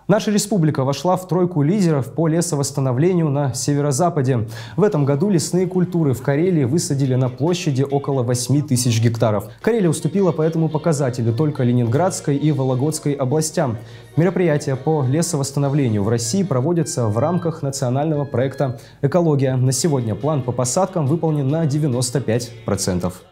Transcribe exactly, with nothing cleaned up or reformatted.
Наша республика вошла в тройку лидеров по лесовосстановлению на северо-западе. В этом году лесные культуры в Карелии высадили на площади около восьми тысяч гектаров. Карелия уступила по этому показателю только Ленинградской и Вологодской областям. Мероприятия по лесовосстановлению в России проводятся в рамках национального проекта «Экология». На сегодня план по посадкам выполнен на девяносто пять процентов.